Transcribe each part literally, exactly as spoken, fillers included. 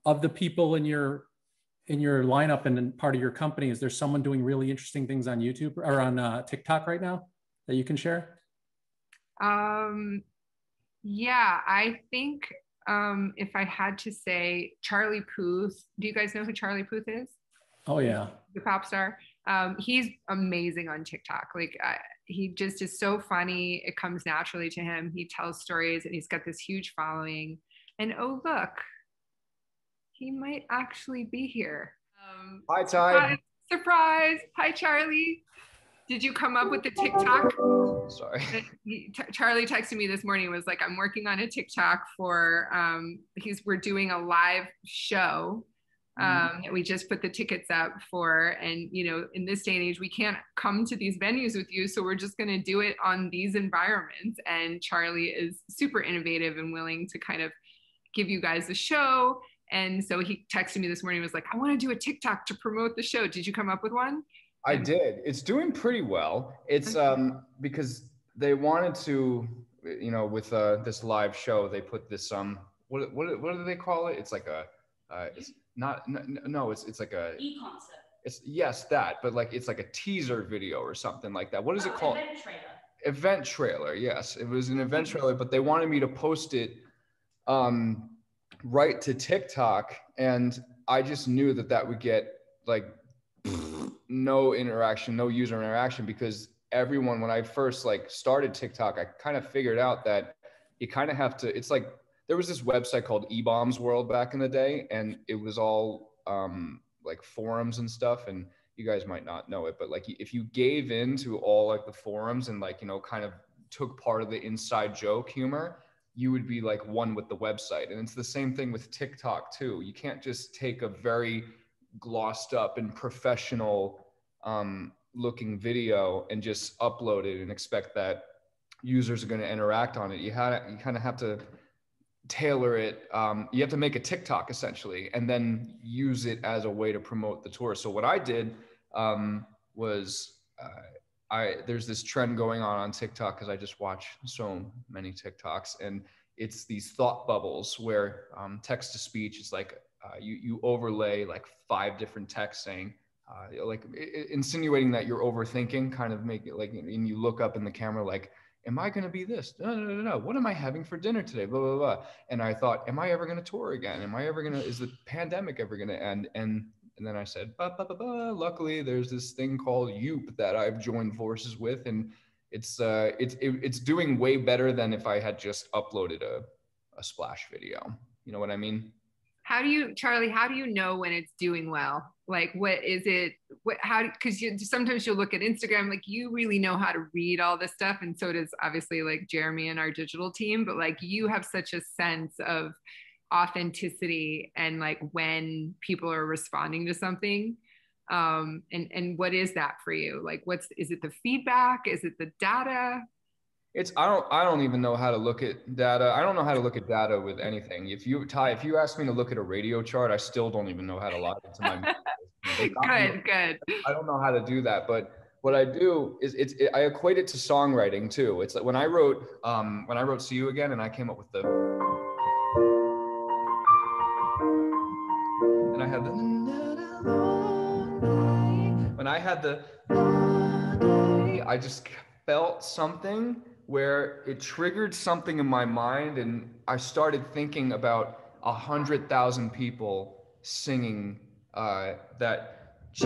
of the people in your in your lineup and part of your company, is there someone doing really interesting things on YouTube or on uh, TikTok right now that you can share? Um, yeah, I think um, if I had to say Charlie Puth, do you guys know who Charlie Puth is? Oh yeah. The pop star. Um, he's amazing on TikTok. Like uh, he just is so funny. It comes naturally to him. He tells stories and he's got this huge following. And oh, look, he might actually be here. Um, Hi, surprise, Ty. surprise. Hi, Charlie. Did you come up with the TikTok? Sorry. He, Charlie texted me this morning and was like, I'm working on a TikTok for, um, he's, we're doing a live show um, that we just put the tickets up for. And, you know, in this day and age, we can't come to these venues with you. So we're just going to do it on these environments. And Charlie is super innovative and willing to kind of give you guys a show. And so he texted me this morning and was like, I want to do a TikTok to promote the show. Did you come up with one? I did. It's doing pretty well. It's um because they wanted to, you know, with uh this live show, they put this um what what what do they call it? It's like a uh it's not no, no it's it's like a e-concert. It's yes that, but like it's like a teaser video or something like that. What is oh, it called? Event trailer. Event trailer. Yes, it was an event trailer, but they wanted me to post it um right to TikTok, and I just knew that that would get like no interaction, no user interaction, because everyone, when I first like started TikTok, I kind of figured out that you kind of have to, it's like, there was this website called eBaum's World back in the day, and it was all um, like forums and stuff. And you guys might not know it, but like if you gave in to all like the forums and like, you know, kind of took part of the inside joke humor, you would be like one with the website. And it's the same thing with TikTok too. You can't just take a very glossed up and professional um, looking video and just upload it and expect that users are going to interact on it. You had you kind of have to tailor it. Um, you have to make a TikTok essentially, and then use it as a way to promote the tour. So what I did um, was uh, I there's this trend going on on TikTok, because I just watch so many TikToks, and it's these thought bubbles where um, text to speech is like uh, you you overlay like five different texts saying uh, like I- insinuating that you're overthinking, kind of make it like, and you look up in the camera like, am I going to be this? No, no, no, no. What am I having for dinner today? Blah, blah, blah. And I thought, am I ever going to tour again? Am I ever going to, is the pandemic ever going to end? And, and then I said, bah, bah, bah, bah. Luckily there's this thing called Yoop that I've joined forces with. And it's, uh, it's, it, it's doing way better than if I had just uploaded a, a splash video. You know what I mean? How do you, Charlie, how do you know when it's doing well? Like, what is it? What, how, because you sometimes you'll look at Instagram, like you really know how to read all this stuff. And so does obviously like Jeremy and our digital team, but like you have such a sense of authenticity and like when people are responding to something. Um, and, and what is that for you? Like, what's, is it the feedback? Is it the data? It's, I don't, I don't even know how to look at data. I don't know how to look at data with anything. If you, Ty, if you ask me to look at a radio chart, I still don't even know how to log into my. Good, good. I don't know how to do that, but what I do is it's, it, I equate it to songwriting too. It's like when I wrote, um, when I wrote See You Again, and I came up with the, and I had the, when I had the, I just felt something where it triggered something in my mind, and I started thinking about a hundred thousand people singing uh, that G, F,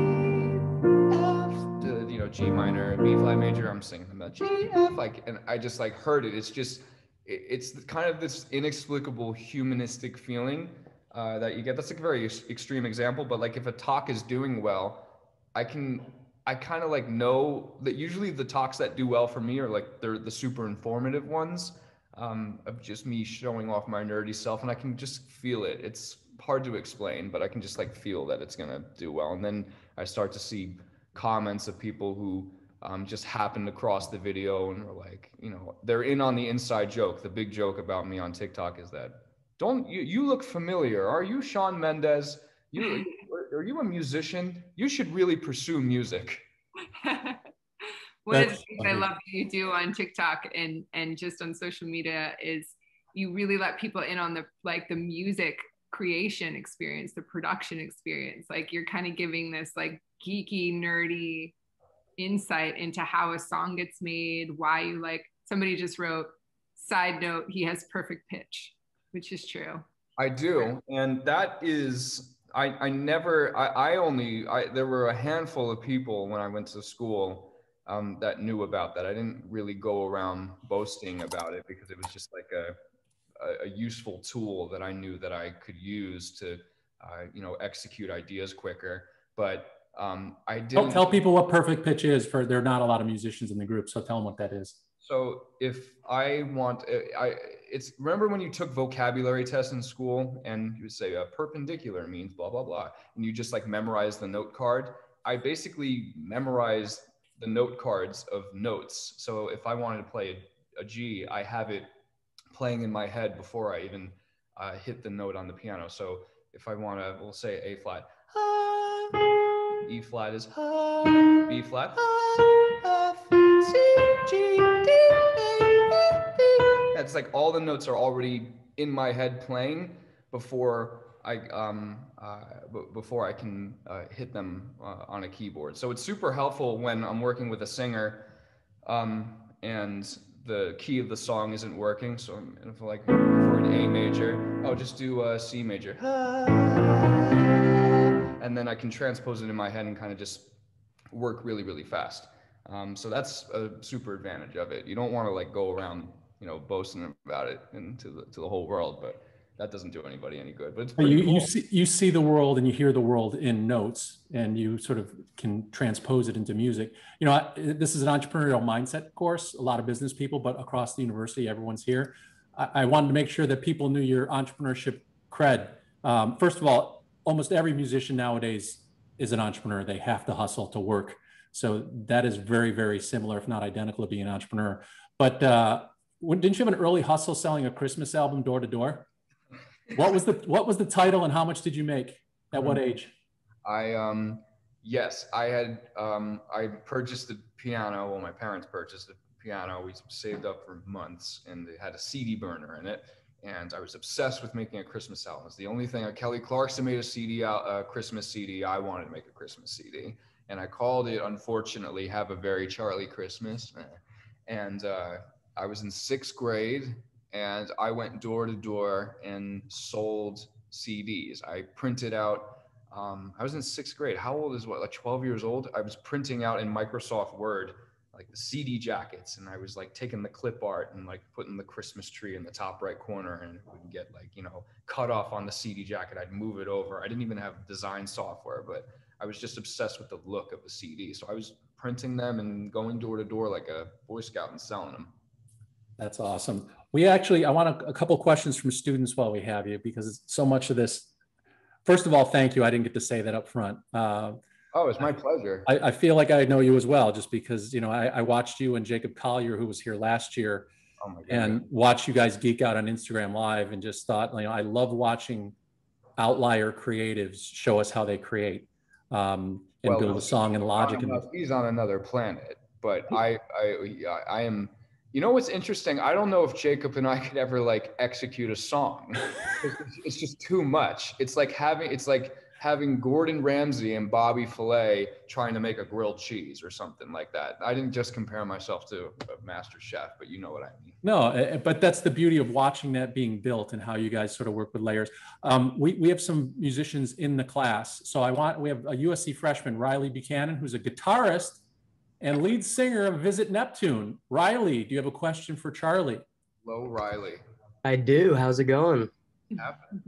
the, you know, G minor, B flat major. I'm singing about G, F, like, and I just like heard it. It's just, it, it's kind of this inexplicable humanistic feeling uh, that you get. That's like a very extreme example, but like if a talk is doing well, I can. I kind of like know that usually the talks that do well for me are like, they're the super informative ones um, of just me showing off my nerdy self, and I can just feel it. It's hard to explain, but I can just like feel that it's gonna do well. And then I start to see comments of people who um, just happened across the video and were like, you know, they're in on the inside joke. The big joke about me on TikTok is that, don't you, you look familiar. Are you Shawn Mendes? You, are you a musician? You should really pursue music. One of the things I love that you do on TikTok and and just on social media is you really let people in on the like the music creation experience, the production experience. Like you're kind of giving this like geeky, nerdy insight into how a song gets made, why you like, somebody just wrote, side note, he has perfect pitch, which is true. I do. And that is, I, I never, I, I only, I, there were a handful of people when I went to school um, that knew about that. I didn't really go around boasting about it because it was just like a, a, a useful tool that I knew that I could use to, uh, you know, execute ideas quicker. But um, I didn't. Tell, tell people what perfect pitch is. For there are not a lot of musicians in the group, so tell them what that is. So if I want, I it's remember when you took vocabulary tests in school and you would say uh, perpendicular means blah blah blah, and you just like memorize the note card. I basically memorized the note cards of notes. So if I wanted to play a, a G, I have it playing in my head before I even uh, hit the note on the piano. So if I want to, we'll say A flat, E flat is B flat, F, C, G, D, A, B. That's like all the notes are already in my head playing before I um uh, b- before I can uh, hit them uh, on a keyboard. So it's super helpful when I'm working with a singer um, and the key of the song isn't working. So I'm, if like for an A major, I'll just do a C major. And then I can transpose it in my head and kind of just work really, really fast. Um, so that's a super advantage of it. You don't want to like go around, you know, boasting about it into the to the whole world, but that doesn't do anybody any good. But it's pretty you, cool. you see you see the world and you hear the world in notes, and you sort of can transpose it into music. You know, I, this is an entrepreneurial mindset course. A lot of business people, but across the university, everyone's here. I, I wanted to make sure that people knew your entrepreneurship cred. Um, first of all, almost every musician nowadays is an entrepreneur. They have to hustle to work. So that is very, very similar, if not identical, to being an entrepreneur. But uh, didn't you have an early hustle selling a Christmas album door to door? What was the what was the title and how much did you make? At what age? I um yes, I had um I purchased a piano. Well, my parents purchased a piano. We saved up for months, and it had a C D burner in it. And I was obsessed with making a Christmas album. It's the only thing. Uh, Kelly Clarkson made a C D out, a Christmas C D. I wanted to make a Christmas C D, and I called it, unfortunately, "Have a Very Charlie Christmas." And uh, I was in sixth grade, and I went door to door and sold C Ds. I printed out. Um, I was in sixth grade. How old is what? Like twelve years old. I was printing out in Microsoft Word like the C D jackets, and I was like taking the clip art and like putting the Christmas tree in the top right corner, and it would get like, you know, cut off on the C D jacket. I'd move it over. I didn't even have design software, but I was just obsessed with the look of the C D. So I was printing them and going door to door like a Boy Scout and selling them. That's awesome. We actually, I want a, a couple questions from students while we have you, because so much of this, first of all, thank you. I didn't get to say that up front. Uh, Oh, it's my pleasure. I, I feel like I know you as well, just because, you know, I, I watched you and Jacob Collier, who was here last year, oh my God. and watched you guys geek out on Instagram Live, and just thought, you know, I love watching outlier creatives show us how they create um, and Well, build a song in Logic. And he's on another planet, but I, I, I am, you know, what's interesting? I don't know if Jacob and I could ever like execute a song. it's, it's just too much. It's like having, it's like, having Gordon Ramsay and Bobby Flay trying to make a grilled cheese or something like that. I didn't just compare myself to a master chef, but you know what I mean. No, but that's the beauty of watching that being built and how you guys sort of work with layers. Um, we, we have some musicians in the class. So I want, we have a U S C freshman, Riley Buchanan, who's a guitarist and lead singer of Visit Neptune. Riley, do you have a question for Charlie? Hello, Riley. I do. How's it going? Happened.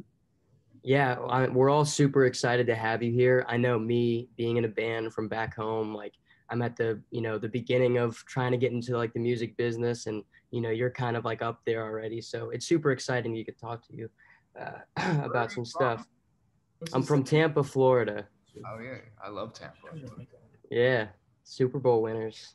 Yeah, I, we're all super excited to have you here. I know me being in a band from back home, like I'm at the, you know, the beginning of trying to get into like the music business, and, you know, you're kind of like up there already. So it's super exciting you could talk to you uh, about some stuff. I'm from Tampa, Florida. Oh yeah, I love Tampa. Yeah, Super Bowl winners.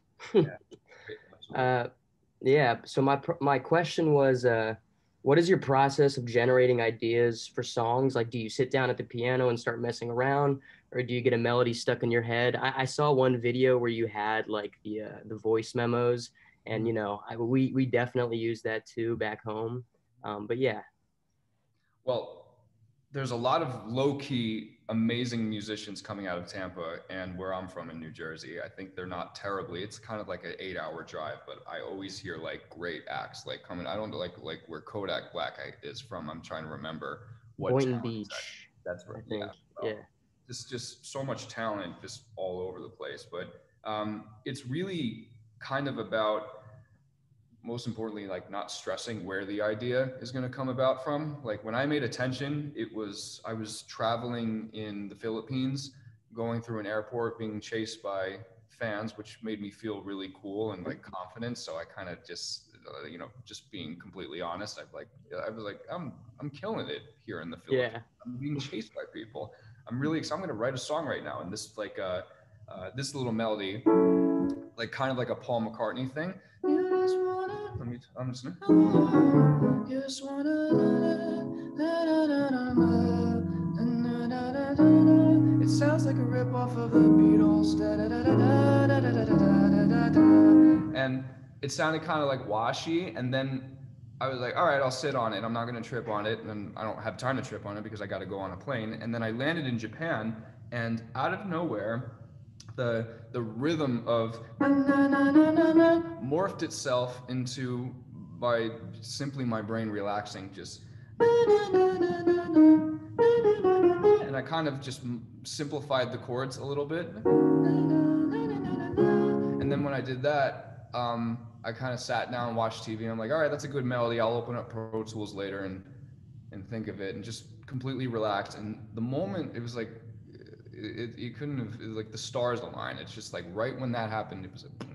uh, yeah, so my, my question was, uh, what is your process of generating ideas for songs? Like, do you sit down at the piano and start messing around, or do you get a melody stuck in your head? I, I saw one video where you had like the uh, the voice memos, and you know, I, we we definitely use that too back home. Um, but yeah. Well, there's a lot of low-key amazing musicians coming out of Tampa and where I'm from in New Jersey. I think they're not terribly, it's kind of like an eight hour drive, but I always hear like great acts like coming. I don't know, like like where Kodak Black is from. I'm trying to remember what Boynton town Beach. That, that's right. I think. Yeah. Well, yeah. Just just so much talent just all over the place. But um, it's really kind of about, most importantly, like not stressing where the idea is going to come about from. Like when I made Attention, it was, I was traveling in the Philippines, going through an airport, being chased by fans, which made me feel really cool and like confident. So I kind of just, uh, you know, just being completely honest, I like, I was like, I'm, I'm killing it here in the Philippines. Yeah. I'm being chased by people. I'm really excited. I'm going to write a song right now. And this like, uh, uh, this little melody, like kind of like a Paul McCartney thing. Let me, I'm just gonna. Just wanna, it sounds like a rip off of the Beatles. And it sounded kind of like washy. And then I was like, all right, I'll sit on it. I'm not going to trip on it. And I don't have time to trip on it because I got to go on a plane. And then I landed in Japan, and out of nowhere, the the rhythm of morphed itself into by simply my brain relaxing, just, and I kind of just simplified the chords a little bit. And then when I did that, um, I kind of sat down and watched T V, and I'm like, all right, that's a good melody. I'll open up Pro Tools later and and think of it, and just completely relaxed. And the moment it was like, It, it couldn't have, it like the stars aligned. It's just like right when that happened, it was like,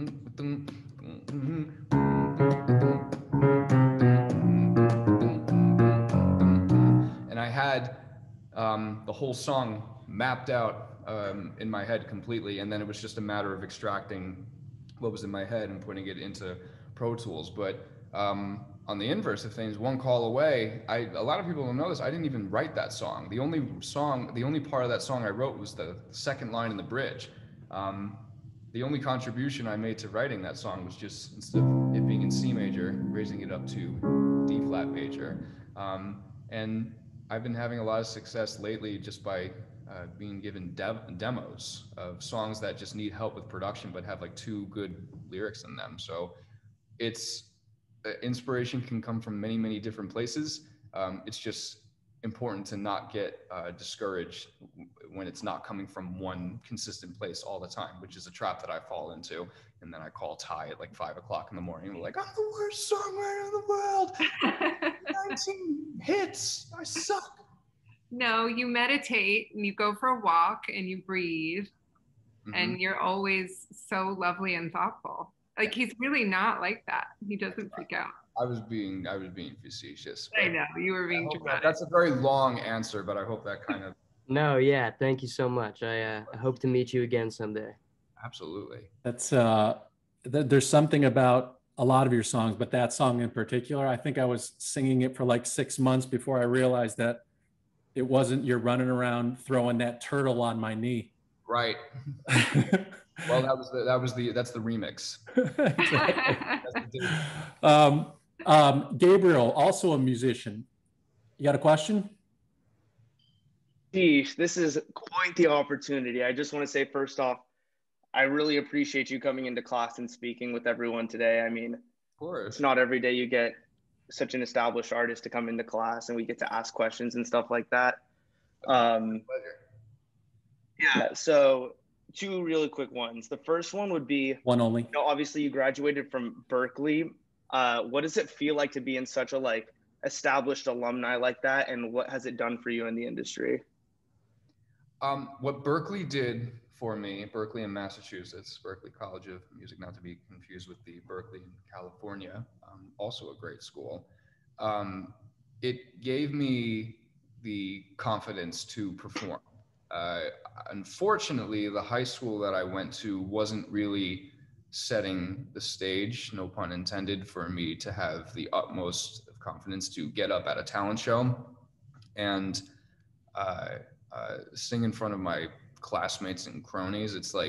and I had um, the whole song mapped out um, in my head completely, and then it was just a matter of extracting what was in my head and putting it into Pro Tools. But um, on the inverse of things, One Call Away, I, a lot of people don't know this, I didn't even write that song. The only song, the only part of that song I wrote was the second line in the bridge. Um, the only contribution I made to writing that song was just, instead of it being in C major, raising it up to D flat major. Um, and I've been having a lot of success lately just by uh, being given dev- demos of songs that just need help with production, but have like two good lyrics in them. So it's, Uh, inspiration can come from many, many different places. Um, it's just important to not get uh, discouraged when it's not coming from one consistent place all the time, which is a trap that I fall into. And then I call Ty at like five o'clock in the morning and we're like, I'm the worst songwriter in the world. nineteen hits. I suck. No, you meditate and you go for a walk and you breathe, mm-hmm. and you're always so lovely and thoughtful. Like, he's really not like that. He doesn't freak out. I was being, I was being facetious. I know, you were being dramatic. That, that's a very long answer, but I hope that kind of. No, yeah, thank you so much. I, uh, I hope to meet you again someday. Absolutely. That's, uh, th- there's something about a lot of your songs, but that song in particular, I think I was singing it for like six months before I realized that it wasn't you're running around throwing that turtle on my knee. Right. Well, that was the, that was the, that's the remix. That's the um, um, Gabriel, also a musician. You got a question? Geez, this is quite the opportunity. I just want to say, first off, I really appreciate you coming into class and speaking with everyone today. I mean, of course, it's not every day you get such an established artist to come into class and we get to ask questions and stuff like that. Um, pleasure. Yeah, so two really quick ones. The first one would be, one only. You know, obviously you graduated from Berklee. Uh, what does it feel like to be in such a like established alumni like that, and what has it done for you in the industry? Um, what Berklee did for me, Berklee in Massachusetts, Berklee College of Music, not to be confused with the Berkeley in California, um, also a great school. Um, it gave me the confidence to perform. Uh, unfortunately, the high school that I went to wasn't really setting the stage, no pun intended, for me to have the utmost of confidence to get up at a talent show and uh, uh, sing in front of my classmates and cronies. It's like,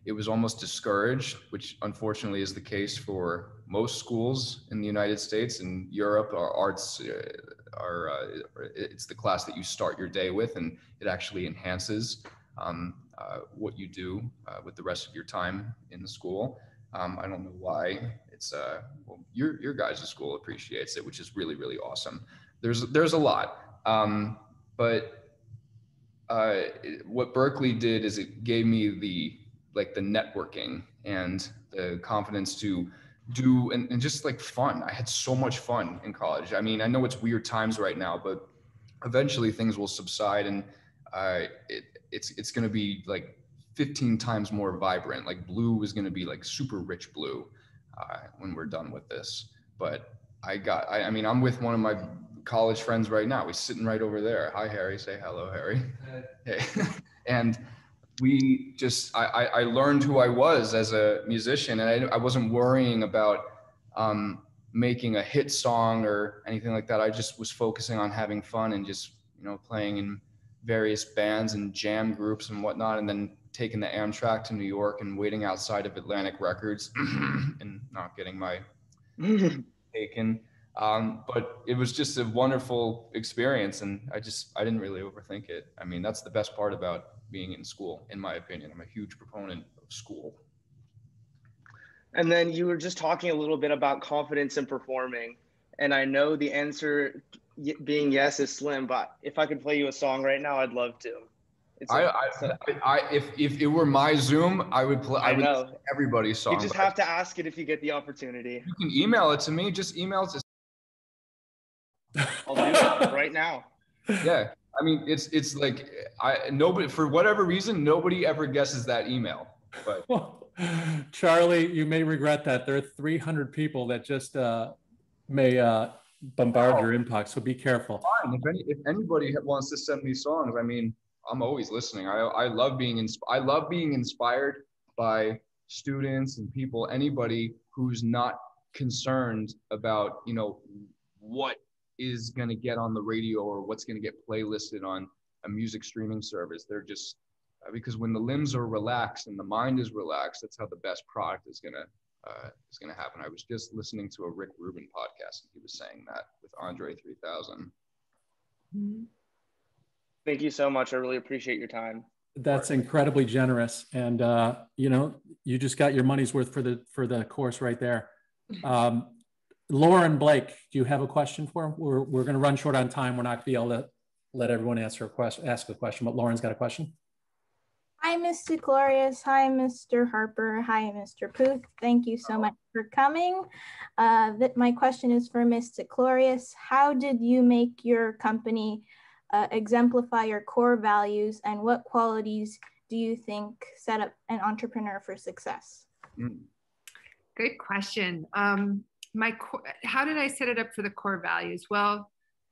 it was almost discouraged, which unfortunately is the case for most schools in the United States. And Europe, our arts uh, are, uh, it's the class that you start your day with, and it actually enhances um, uh, what you do uh, with the rest of your time in the school. Um, I don't know why it's, uh, well, your, your guys' school appreciates it, which is really, really awesome. There's, there's a lot, um, but uh, what Berklee did is it gave me the, like the networking and the confidence to do, and, and just like fun. I had so much fun in college. I mean, I know it's weird times right now, but eventually things will subside, and uh, it, it's, it's going to be like fifteen times more vibrant. Like blue is going to be like super rich blue uh, when we're done with this. But I got, I, I mean, I'm with one of my college friends right now. He's sitting right over there. Hi, Harry. Say hello, Harry. Hey. And we just, I, I, I learned who I was as a musician, and I, I wasn't worrying about um, making a hit song or anything like that. I just was focusing on having fun and just, you know, playing in various bands and jam groups and whatnot, and then taking the Amtrak to New York and waiting outside of Atlantic Records and not getting my taken. Um, but it was just a wonderful experience, and I just, I didn't really overthink it. I mean, that's the best part about being in school, in my opinion. I'm a huge proponent of school. And then you were just talking a little bit about confidence in performing. And I know the answer being yes is slim, but if I could play you a song right now, I'd love to. It's I, a, I, it's a, I, I, if, if it were my Zoom, I would play, I, I would know. listen to everybody's song. You just have to ask it if you get the opportunity. You can email it to me, just email it to I'll do it right now. Yeah, I mean, it's it's like I nobody, for whatever reason, nobody ever guesses that email. But Charlie, you may regret that. There are three hundred people that just uh, may uh, bombard Oh. your inbox, so be careful. fine, if any if anybody wants to send me songs, I mean, I'm always listening. I I love being insp- I love being inspired by students and people, anybody who's not concerned about, you know, what is going to get on the radio or what's going to get playlisted on a music streaming service. They're just, because when the limbs are relaxed and the mind is relaxed, that's how the best product is going to uh, is going to happen. I was just listening to a Rick Rubin podcast, and he was saying that with Andre three thousand. Thank you so much. I really appreciate your time. That's incredibly generous, and uh, you know, you just got your money's worth for the for the course right there. Um, Lauren Blake, do you have a question for him? We're, we're going to run short on time. We're not going to be able to let everyone answer a question, ask a question, but Lauren's got a question. Hi, Mister Glorious. Hi, Mister Harper. Hi, Mister Puth. Thank you so much for coming. Uh, that my question is for Mister Glorious. How did you make your company uh, exemplify your core values, and what qualities do you think set up an entrepreneur for success? Mm. Good question. Um, my how did I set it up for the core values? Well,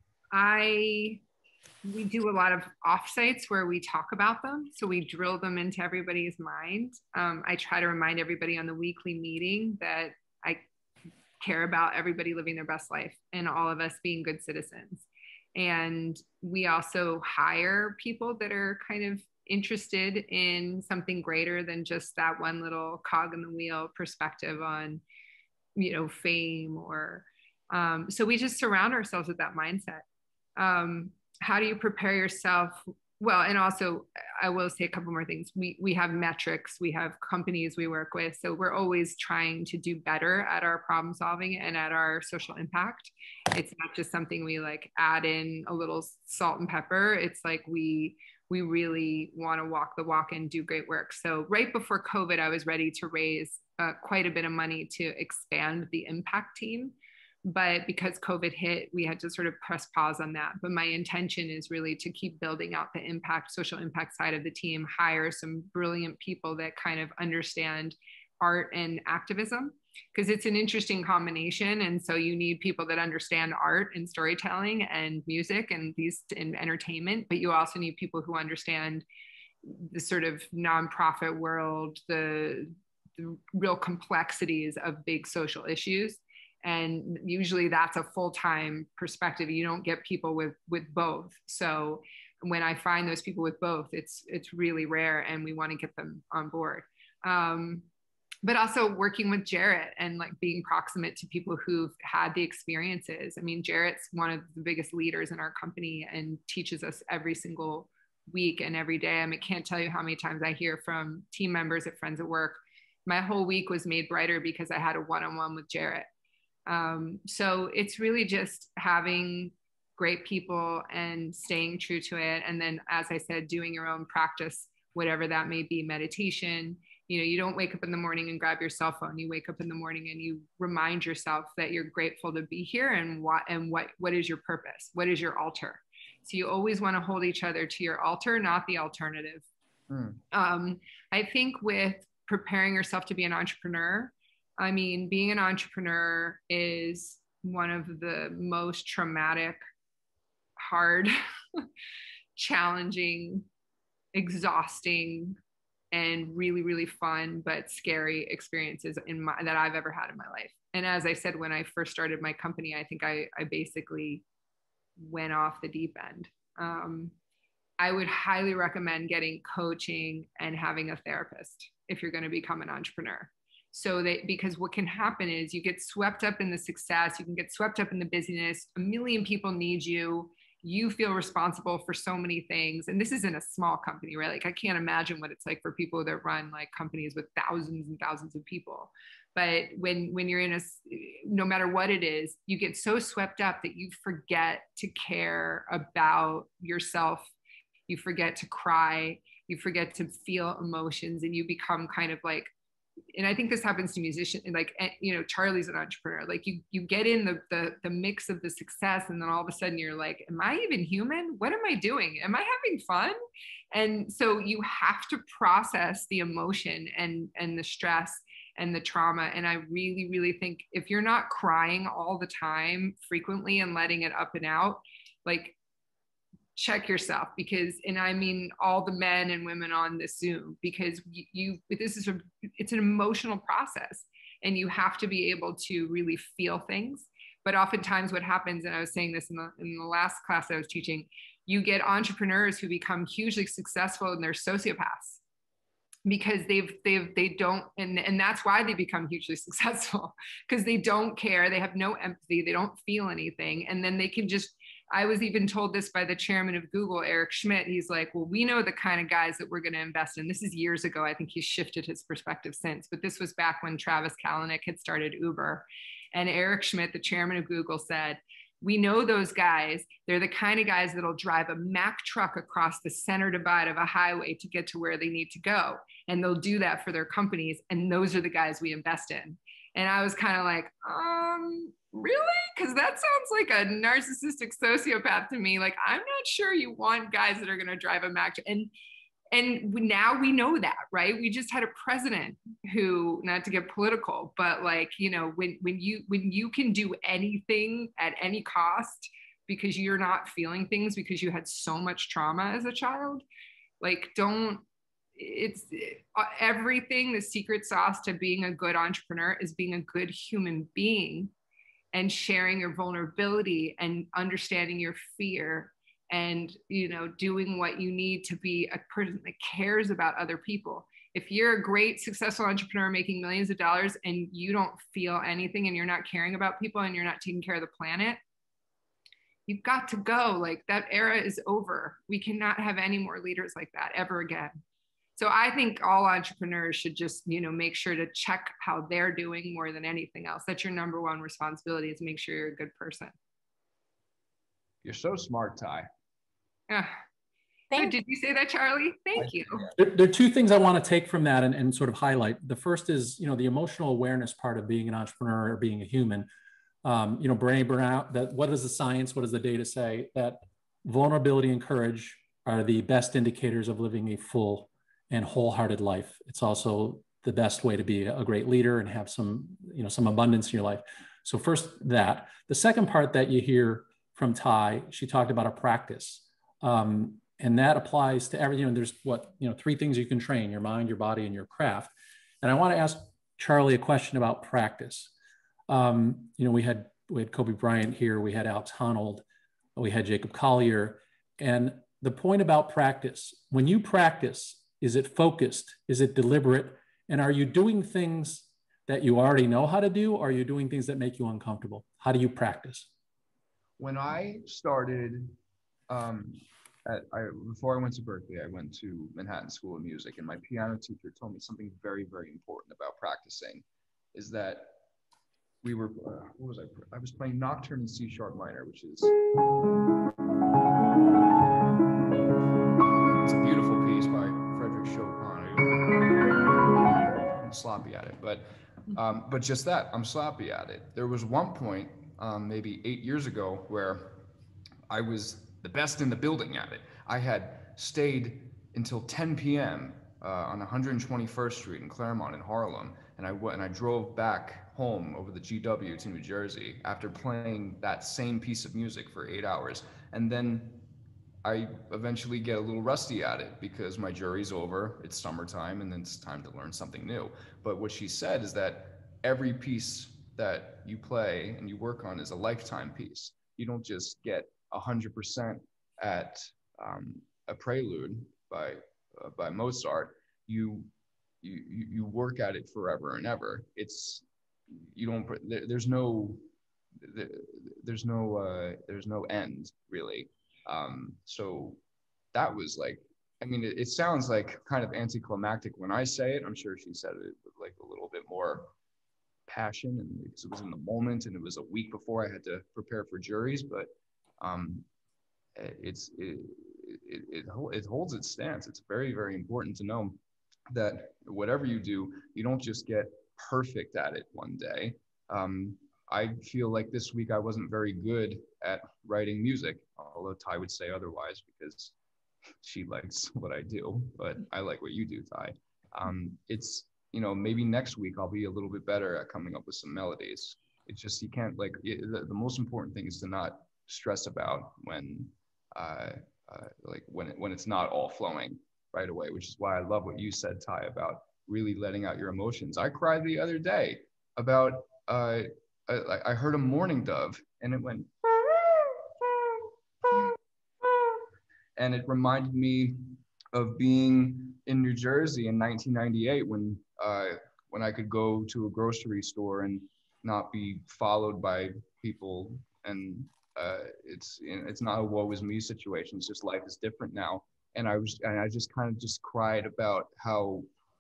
I we do a lot of offsites where we talk about them, so we drill them into everybody's mind. Um, I try to remind everybody on the weekly meeting that I care about everybody living their best life and all of us being good citizens. And we also hire people that are kind of interested in something greater than just that one little cog in the wheel perspective on, you know, fame or, um, so we just surround ourselves with that mindset. Um, how do you prepare yourself? Well, and also I will say a couple more things. We, we have metrics, we have companies we work with. So we're always trying to do better at our problem solving and at our social impact. It's not just something we like add in a little salt and pepper. It's like we, we really want to walk the walk and do great work. So right before COVID, I was ready to raise uh, quite a bit of money to expand the impact team. But because COVID hit, we had to sort of press pause on that. But my intention is really to keep building out the impact, social impact side of the team, hire some brilliant people that kind of understand art and activism, because it's an interesting combination. And so you need people that understand art and storytelling and music and these and entertainment, but you also need people who understand the sort of nonprofit world, the, the real complexities of big social issues. And usually that's a full-time perspective. You don't get people with, with both. So when I find those people with both, it's, it's really rare, and we want to get them on board. Um, but also working with Jarrett and like being proximate to people who've had the experiences. I mean, Jarrett's one of the biggest leaders in our company and teaches us every single week and every day. I mean, can't tell you how many times I hear from team members at Friends at Work, my whole week was made brighter because I had a one-on-one with Jarrett. Um, so it's really just having great people and staying true to it. And then, as I said, doing your own practice, whatever that may be, meditation. You know, you don't wake up in the morning and grab your cell phone. You wake up in the morning and you remind yourself that you're grateful to be here and what, and what, what is your purpose? What is your altar? So you always want to hold each other to your altar, not the alternative. Mm. Um, I think with preparing yourself to be an entrepreneur, I mean, being an entrepreneur is one of the most traumatic, hard, challenging, exhausting, and really, really fun, but scary experiences in my, that I've ever had in my life. And as I said, when I first started my company, I think I, I basically went off the deep end. Um, I would highly recommend getting coaching and having a therapist if you're going to become an entrepreneur. So that, because what can happen is you get swept up in the success, you can get swept up in the busyness, a million people need you, you feel responsible for so many things. And this isn't a small company, right? Like I can't imagine what it's like for people that run like companies with thousands and thousands of people. But when, when you're in a, no matter what it is, you get so swept up that you forget to care about yourself. You forget to cry, you forget to feel emotions, and you become kind of like, and I think this happens to musicians, like, you know, Charlie's an entrepreneur, like you, you get in the, the, the mix of the success, and then all of a sudden you're like, am I even human? What am I doing? Am I having fun? And so you have to process the emotion and, and the stress and the trauma. And I really, really think if you're not crying all the time frequently and letting it up and out, like, check yourself, because, and I mean all the men and women on this Zoom, because you, you this is a, it's an emotional process, and you have to be able to really feel things. But oftentimes what happens, and I was saying this in the, in the last class I was teaching, you get entrepreneurs who become hugely successful and they're sociopaths because they've, they've, they don't, and, and that's why they become hugely successful, because they don't care. They have no empathy. They don't feel anything. And then they can just, I was even told this by the chairman of Google, Eric Schmidt. He's like, well, we know the kind of guys that we're going to invest in. This is years ago. I think he's shifted his perspective since, but this was back when Travis Kalanick had started Uber. And Eric Schmidt, the chairman of Google, said, we know those guys. They're the kind of guys that'll drive a Mack truck across the center divide of a highway to get to where they need to go. And they'll do that for their companies. And those are the guys we invest in. And I was kind of like, um, really? Because that sounds like a narcissistic sociopath to me. Like, I'm not sure you want guys that are going to drive a Mack. And and now we know that, right? We just had a president who, not to get political, but like, you know, when when you when you can do anything at any cost because you're not feeling things because you had so much trauma as a child, like, don't. It's everything. The secret sauce to being a good entrepreneur is being a good human being and sharing your vulnerability and understanding your fear and, you know, doing what you need to be a person that cares about other people. If you're a great, successful entrepreneur making millions of dollars and you don't feel anything and you're not caring about people and you're not taking care of the planet, you've got to go. Like, that era is over. We cannot have any more leaders like that ever again. So I think all entrepreneurs should just, you know, make sure to check how they're doing more than anything else. That's your number one responsibility, is make sure you're a good person. You're so smart, Ty. Yeah. Thank Did you say that, Charlie? Thank you. There, there are two things I want to take from that and, and sort of highlight. The first is, you know, the emotional awareness part of being an entrepreneur or being a human. Um, you know, Brené Brown, that what does the science, what does the data say? That vulnerability and courage are the best indicators of living a full and wholehearted life. It's also the best way to be a great leader and have some, you know, some abundance in your life. So first that. The second part that you hear from Ty, she talked about a practice. Um, and that applies to every, you know, there's what, you know, three things you can train: your mind, your body, and your craft. And I want to ask Charlie a question about practice. Um, you know, we had, we had Kobe Bryant here, we had Alex Honnold, we had Jacob Collier. And the point about practice, when you practice, is it focused? Is it deliberate? And are you doing things that you already know how to do, or are you doing things that make you uncomfortable? How do you practice? When I started, um, at, I, before I went to Berkeley, I went to Manhattan School of Music, and my piano teacher told me something very, very important about practicing, is that we were, uh, what was I? I was playing Nocturne in C sharp minor, which is, it's a beautiful piece by Frederick Chopin. I'm sloppy at it, but, um, but just that, I'm sloppy at it. There was one point, um, maybe eight years ago, where I was the best in the building at it. I had stayed until ten p m Uh, on one hundred twenty-first Street in Claremont in Harlem, and I went and I drove back home over the G W to New Jersey after playing that same piece of music for eight hours. And then I eventually get a little rusty at it because my jury's over, it's summertime, and then it's time to learn something new. But what she said is that every piece that you play and you work on is a lifetime piece. You don't just get one hundred percent at um, a prelude by uh, by Mozart. You, you you work at it forever and ever. It's you don't there, there's no there, there's no uh, there's no end really. Um, so that was like, I mean, it, it sounds like kind of anticlimactic when I say it. I'm sure she said it with like a little bit more passion, and because it was in the moment and it was a week before I had to prepare for juries, but um, it's it, it, it, it holds its stance. It's very, very important to know that whatever you do, you don't just get perfect at it one day. Um, I feel like this week I wasn't very good at writing music, although Ty would say otherwise because she likes what I do, but I like what you do, Ty. Um, it's, you know, maybe next week I'll be a little bit better at coming up with some melodies. It's just, you can't like, it, the, the most important thing is to not stress about when, uh, uh, like when, it, when it's not all flowing right away, which is why I love what you said, Ty, about really letting out your emotions. I cried the other day about, uh, I, I heard a mourning dove and it went, and it reminded me of being in New Jersey in nineteen ninety-eight when uh, when I could go to a grocery store and not be followed by people. And uh, it's it's not a woe is me situation. It's just life is different now. And I was and I just kind of just cried about how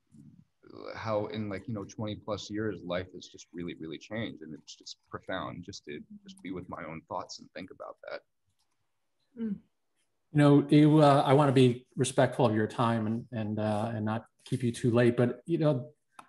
how in like, you know, twenty plus years, life has just really, really changed. And it's just profound just to just be with my own thoughts and think about that. Mm. You know, you, uh, I want to be respectful of your time and and uh, and not keep you too late. But you know,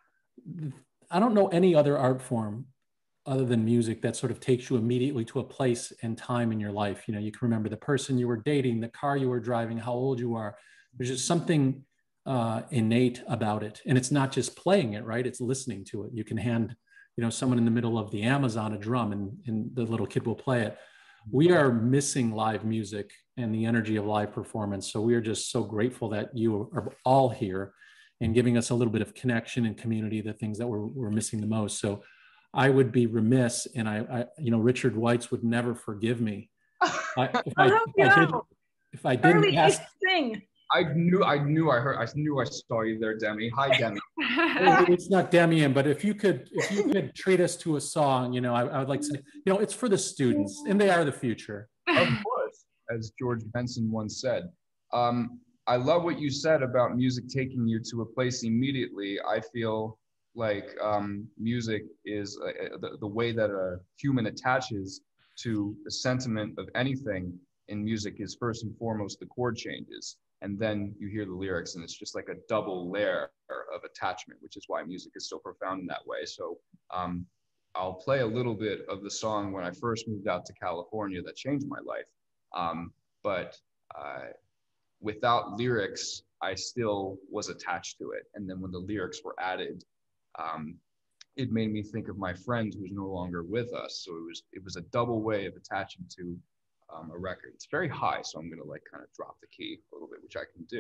I don't know any other art form other than music that sort of takes you immediately to a place and time in your life. You know, you can remember the person you were dating, the car you were driving, how old you are. There's just something uh, innate about it, and it's not just playing it, right? It's listening to it. You can hand, you know, someone in the middle of the Amazon a drum, and and the little kid will play it. We are missing live music and the energy of live performance. So we are just so grateful that you are all here and giving us a little bit of connection and community, the things that we're, we're missing the most. So I would be remiss, and I, I you know, Richard Weitz would never forgive me. I, if, I, if, I did, if I didn't Charlie, ask, sing. I knew, I knew, I heard, I knew I saw you there, Demi. Hi, Demi. It's not Demian, but if you could, if you could treat us to a song, you know, I, I would like to say, you know, it's for the students, and they are the future. Of course, as George Benson once said. Um, I love what you said about music taking you to a place immediately. I feel like um, music is uh, the, the way that a human attaches to the sentiment of anything in music is first and foremost the chord changes. And then you hear the lyrics and it's just like a double layer of attachment, which is why music is so profound in that way. So um, I'll play a little bit of the song when I first moved out to California that changed my life. Um, but uh, without lyrics, I still was attached to it. And then when the lyrics were added, um, it made me think of my friend who's no longer with us. So it was, it was a double way of attaching to Um, a record. It's very high, so I'm gonna like kind of drop the key a little bit, which I can do.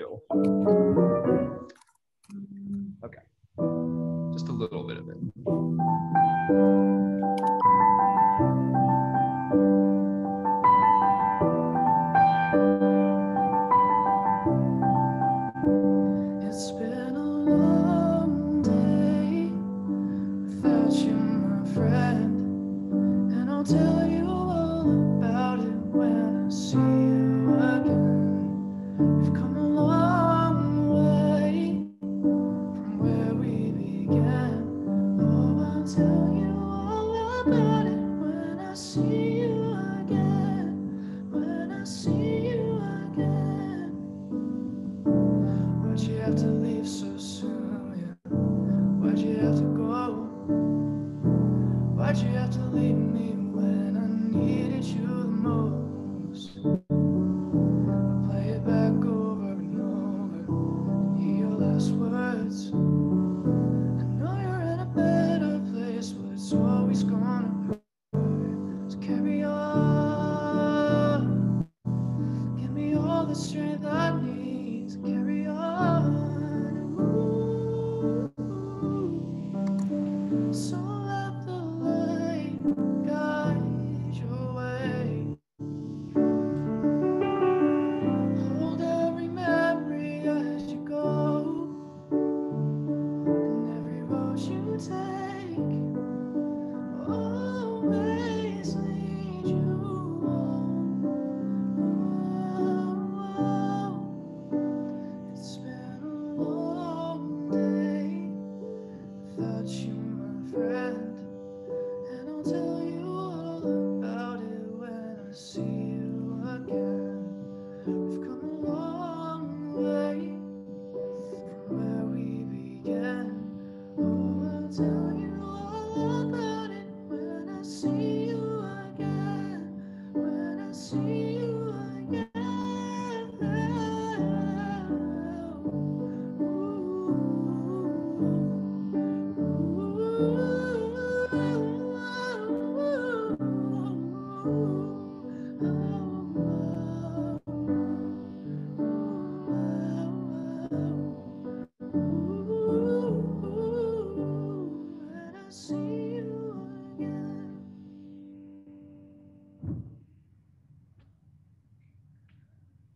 Okay, just a little bit of it. It's been a long day.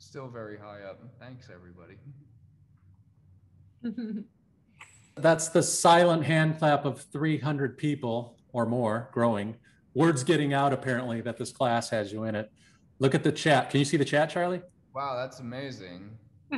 still very high up. Thanks, everybody. That's the silent hand clap of three hundred people or more growing. Word's getting out, apparently, that this class has you in it. Look at the chat. Can you see the chat, Charlie? Wow, that's amazing.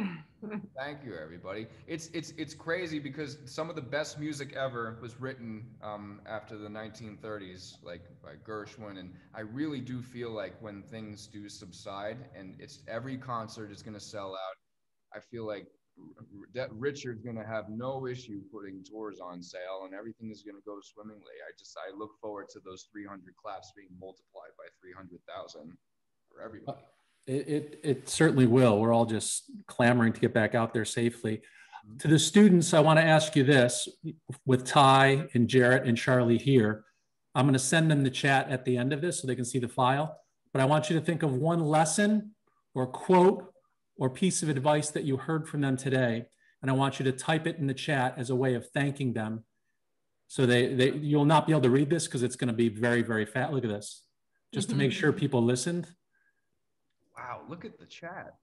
Thank you, everybody. It's it's it's crazy because some of the best music ever was written um, after the nineteen thirties, like by Gershwin, and I really do feel like when things do subside, and it's every concert is going to sell out, I feel like that Richard's going to have no issue putting tours on sale, and everything is going to go swimmingly. I just I look forward to those three hundred claps being multiplied by three hundred thousand for everybody. It, it, it certainly will. We're all just clamoring to get back out there safely. Mm-hmm. To the students, I want to ask you this, with Ty and Jarrett and Charlie here, I'm going to send them the chat at the end of this so they can see the file, but I want you to think of one lesson or quote or piece of advice that you heard from them today, and I want you to type it in the chat as a way of thanking them. So they, they you'll not be able to read this because it's going to be very, very fat. Look at this, just mm-hmm. to make sure people listened. Wow, look at the chat.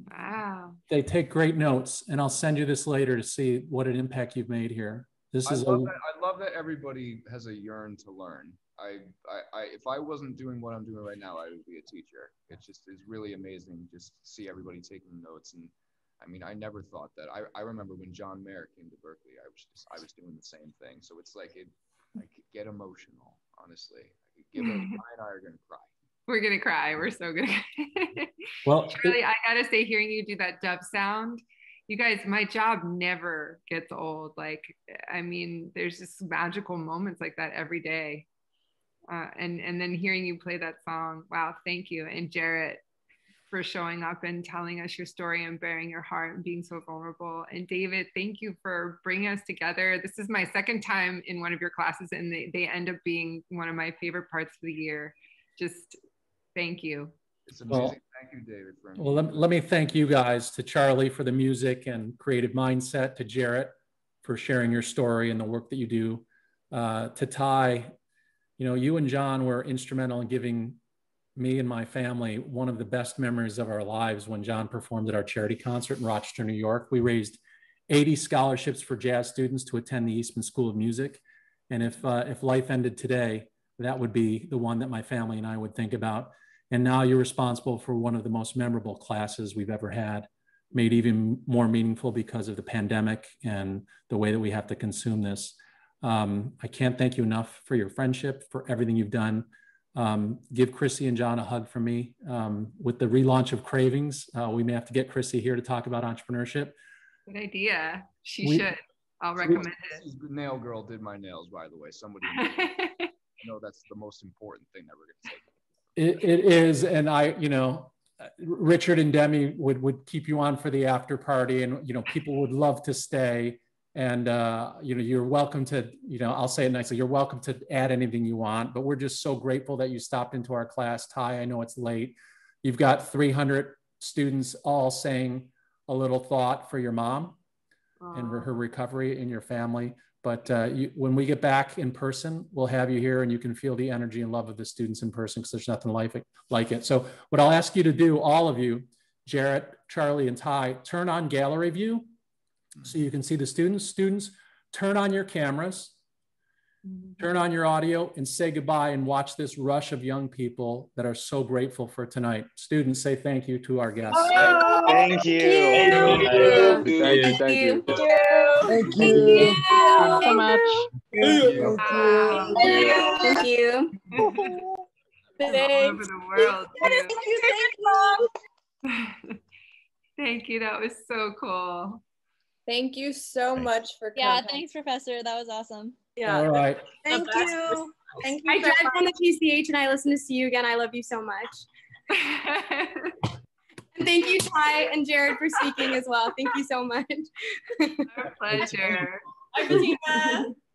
Wow. They take great notes, and I'll send you this later to see what an impact you've made here. This I is love, a, that, I love that everybody has a yearn to learn. I, I, I, if I wasn't doing what I'm doing right now, I would be a teacher. It just is really amazing just to see everybody taking notes. And I mean, I never thought that. I, I remember when John Mayer came to Berkeley, I was just, I was doing the same thing. So it's like, it, I could get emotional, honestly. I could give it, Ty and I are going to cry. We're gonna cry. We're so gonna cry. Well, Charlie, it, I gotta say, hearing you do that dub sound, you guys, my job never gets old. Like, I mean, there's just magical moments like that every day. Uh, and and then hearing you play that song, wow, thank you. And Jarrett, for showing up and telling us your story and bearing your heart and being so vulnerable. And David, thank you for bringing us together. This is my second time in one of your classes, and they, they end up being one of my favorite parts of the year. Just thank you. It's amazing. Well, thank you, David. For well, let, let me thank you guys, to Charlie for the music and creative mindset, to Jarrett for sharing your story and the work that you do, uh, to Ty. You know, you and John were instrumental in giving me and my family one of the best memories of our lives when John performed at our charity concert in Rochester, New York. We raised eighty scholarships for jazz students to attend the Eastman School of Music. And if, uh, if life ended today, that would be the one that my family and I would think about. And now you're responsible for one of the most memorable classes we've ever had, made even more meaningful because of the pandemic and the way that we have to consume this. Um, I can't thank you enough for your friendship, for everything you've done. Um, give Chrissy and John a hug from me. Um, with the relaunch of Cravings, uh, we may have to get Chrissy here to talk about entrepreneurship. Good idea. She we, should. I'll recommend it. Nail girl did my nails, by the way. Somebody. I know that's the most important thing that we're going to say. It, it is, and I, you know, Richard and Demi would would keep you on for the after party, and you know, people would love to stay. And uh, you know, you're welcome to, you know, I'll say it nicely, you're welcome to add anything you want. But we're just so grateful that you stopped into our class. Ty, I know it's late. You've got three hundred students all saying a little thought for your mom Aww. And her recovery and your family. But uh, you, when we get back in person, we'll have you here and you can feel the energy and love of the students in person, because there's nothing like it, like it. So what I'll ask you to do, all of you, Jarrett, Charlie, and Ty, turn on gallery view so you can see the students. Students, turn on your cameras, turn on your audio, and say goodbye and watch this rush of young people that are so grateful for tonight. Students, say thank you to our guests. Oh, thank you. Thank you. Thank you. Thank you. Thank you. Thank you so much. Thank you. Thank you. All over the world. Thank you. Thank you. Thank you. That was so cool. Thank you so much for coming. Yeah, thanks, Professor. That was awesome. Yeah. All right. Thank you. Thank you. I drive on the T C H and I listen to See You Again. I love you so much. And thank you, Ty and Jared, for speaking as well. Thank you so much. Our pleasure. Bye, Bettina.